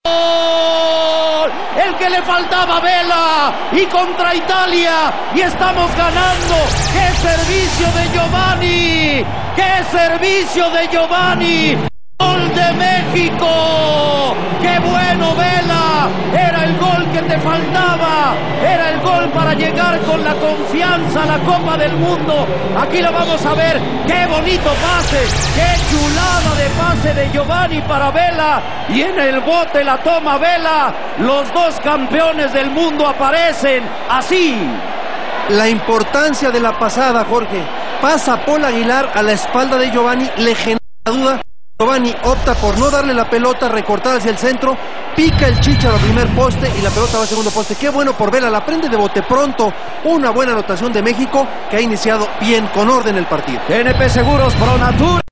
El que le faltaba a Vela y contra Italia y estamos ganando. ¡Qué servicio de Giovanni! ¡Qué servicio de Giovanni! ¡Gol de México! ¡Qué bueno, Vela! Era el gol que te faltaba. Era el gol para llegar con la confianza a la Copa del Mundo. Aquí lo vamos a ver. ¡Qué bonito pase! ¡Qué chulada de pase de Giovanni para Vela! Y en el bote la toma Vela. Los dos campeones del mundo aparecen así. La importancia de la pasada, Jorge. Pasa Paul Aguilar a la espalda de Giovanni, le genera duda. Giovanni opta por no darle la pelota, recortar hacia el centro, pica el Chícharo al primer poste y la pelota va al segundo poste. Qué bueno por Vela, la prende de bote pronto. Una buena anotación de México que ha iniciado bien, con orden el partido. TNP Seguros Pro Natura.